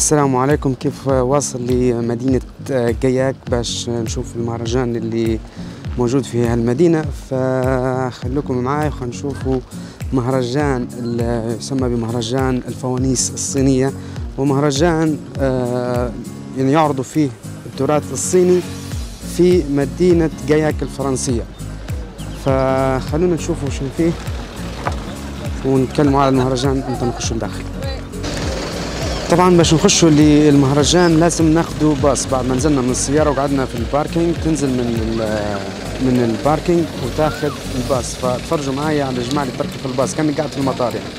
السلام عليكم. كيف واصل لمدينة قياك باش نشوف المهرجان اللي موجود في هالمدينة، فخلوكم معاي خلينا نشوفوا مهرجان اللي يسمى بمهرجان الفوانيس الصينية، ومهرجان يعني يعرضوا فيه التراث الصيني في مدينة قياك الفرنسية. فخلونا نشوفوا شو فيه ونتكلموا على المهرجان انت نخشوا لداخل. طبعا باش نخشوا للمهرجان لازم ناخذوا باص. بعد ما نزلنا من السياره وقعدنا في الباركينج تنزل من الباركينج وتاخذ الباص. فتفرجوا معايا على الجماعه اللي تركب في الباص كاني قاعد في المطار يعني.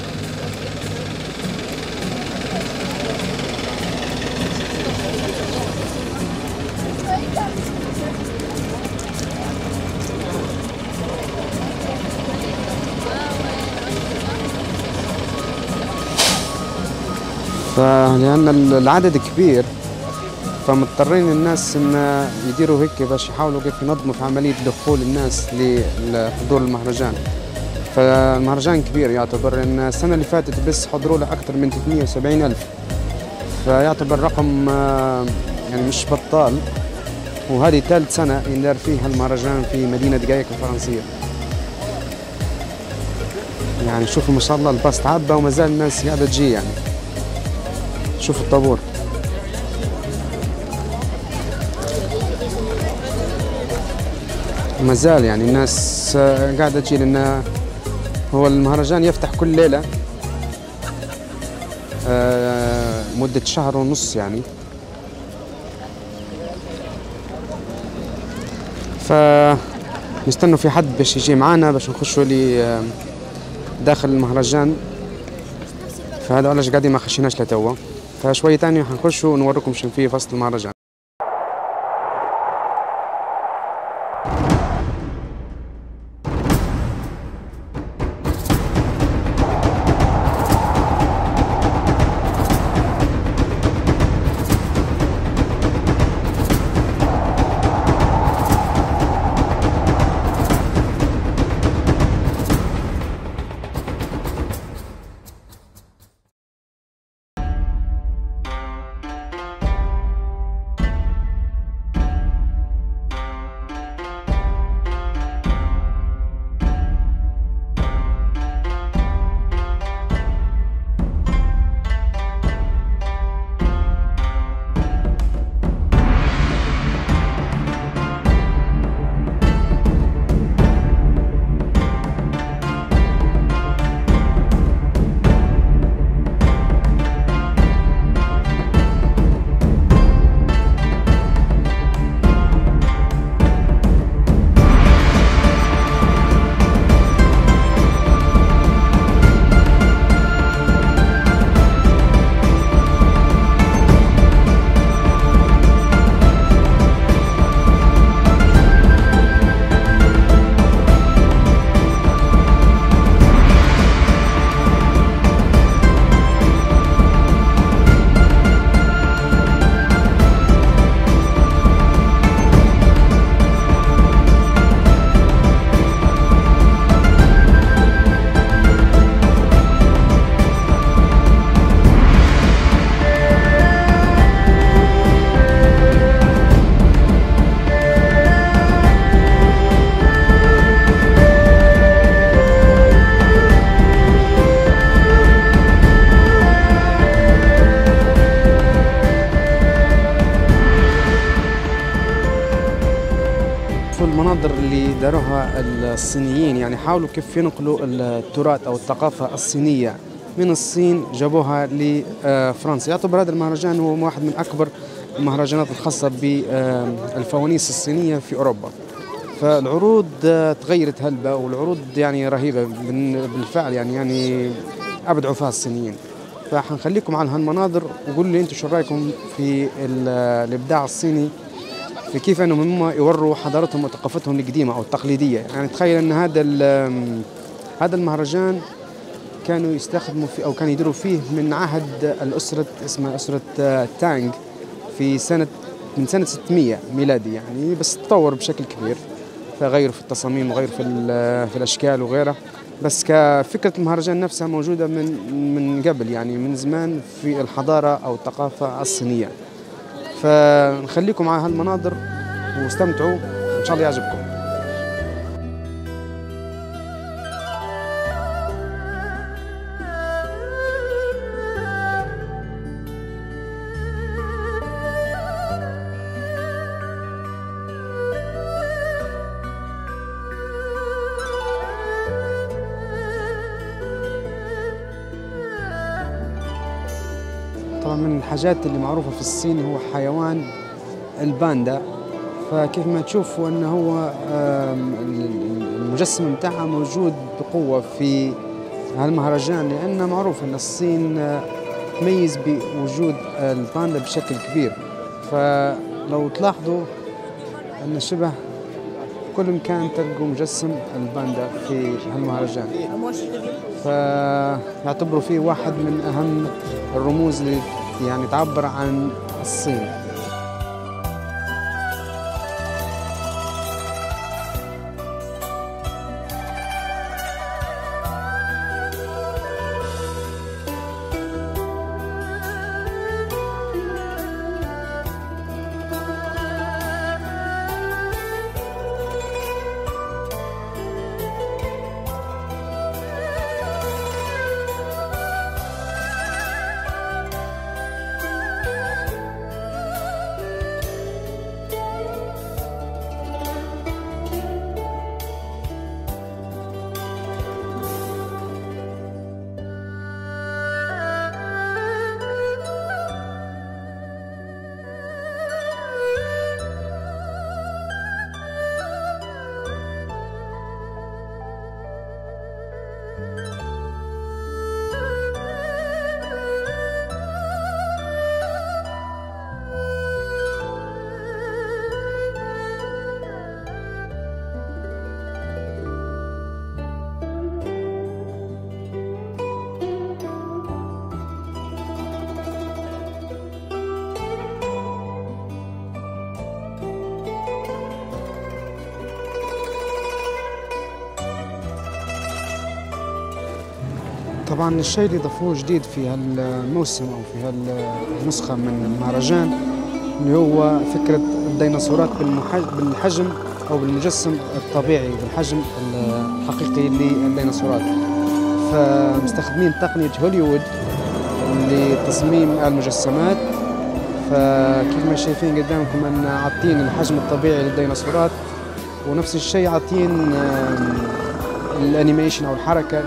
فلأن العدد كبير فمضطرين الناس ان يديروا هيك باش يحاولوا كيف ينظموا في عملية دخول الناس لحضور المهرجان. فالمهرجان كبير يعتبر، ان السنة اللي فاتت بس حضروا له أكثر من 370 ألف، فيعتبر رقم يعني مش بطال. وهذه ثالث سنة يندار فيها المهرجان في مدينة قياك الفرنسية. يعني شوفوا ما شاء الله الباص تعبى وما زال الناس قاعدة تجي يعني. شوفوا الطابور. ما زال يعني الناس قاعدة تجي، لأن هو المهرجان يفتح كل ليلة مدة شهر ونص يعني. فنستنوا في حد باش يجي معانا باش نخشوا لي داخل المهرجان. فهذا علاش قاعدين ما خشيناش لتوا، فشوية تاني حنخشوا ونوريكم شنو فيه فصل المهرجان. المناظر اللي داروها الصينيين يعني حاولوا كيف ينقلوا التراث او الثقافه الصينيه من الصين جابوها لفرنسا. يعتبر هذا المهرجان هو واحد من اكبر المهرجانات الخاصه بالفوانيس الصينيه في اوروبا. فالعروض تغيرت هلبة، والعروض يعني رهيبه بالفعل يعني ابدعوا فيها الصينيين. فحنخليكم على هالمناظر وقولوا لي انتم شو رايكم في الابداع الصيني في كيف انهم هم يوروا حضارتهم وثقافتهم القديمه او التقليديه. يعني تخيل ان هذا المهرجان كانوا يستخدموا فيه او كانوا يديروا فيه من عهد الاسره اسمها اسره تانغ من سنه 600 ميلادي يعني، بس تطور بشكل كبير. فغيروا في التصاميم وغير في الاشكال وغيرها. بس كفكرة المهرجان نفسها موجودة من قبل، يعني من زمان في الحضارة أو الثقافة الصينية. فنخليكم مع هالمناظر واستمتعوا إن شاء الله يعجبكم. طبعا من الحاجات اللي معروفة في الصين هو حيوان الباندا. فكيف ما تشوفوا أنه هو المجسم متاعها موجود بقوة في هالمهرجان، لأنه معروف أن الصين تميز بوجود الباندا بشكل كبير. فلو تلاحظوا أن شبه كل مكان تلقوا مجسم الباندا في هالمهرجان، فيعتبروا فيه واحد من أهم الرموز اللي يعني تعبر عن الصين. طبعا الشيء اللي ضافوه جديد في هالموسم او في هالنسخه من المهرجان اللي هو فكره الديناصورات بالحجم او بالمجسم الطبيعي بالحجم الحقيقي للديناصورات. فمستخدمين تقنيه هوليوود لتصميم المجسمات. فكيف ما شايفين قدامكم ان عاطين الحجم الطبيعي للديناصورات، ونفس الشيء عاطين الانيميشن او الحركه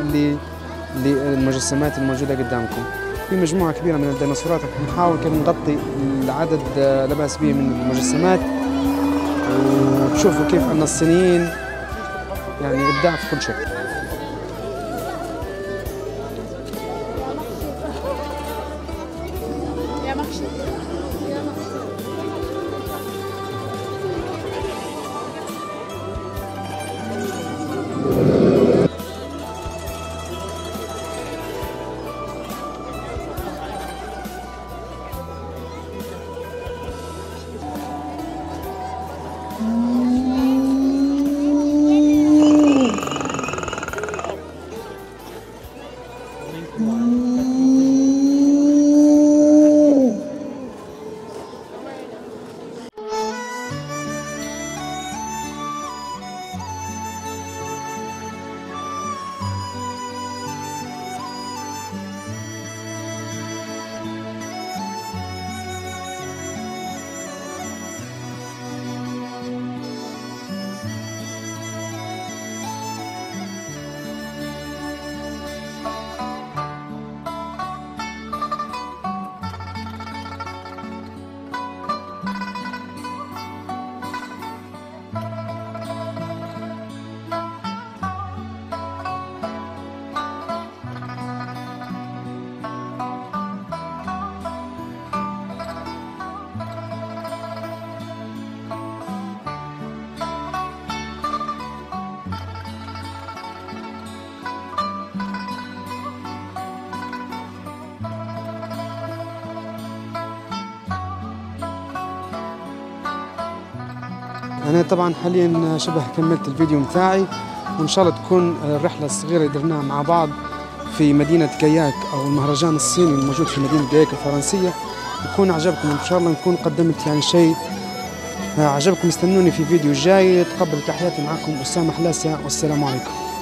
للمجسمات الموجودة قدامكم. في مجموعة كبيرة من الديناصورات رح نحاول كيف نغطي العدد لا بأس به من المجسمات، وتشوفوا كيف أن الصينيين يعني إبداع في كل شيء. أنا طبعا حاليا شبه كملت الفيديو متاعي، وإن شاء الله تكون الرحلة الصغيرة اللي درناها مع بعض في مدينة كاياك أو المهرجان الصيني الموجود في مدينة كاياك الفرنسية يكون عجبكم. إن شاء الله نكون قدمت يعني شيء عجبكم. استنوني في فيديو جاي. تقبل تحياتي معكم أسامة حلاسة، والسلام عليكم.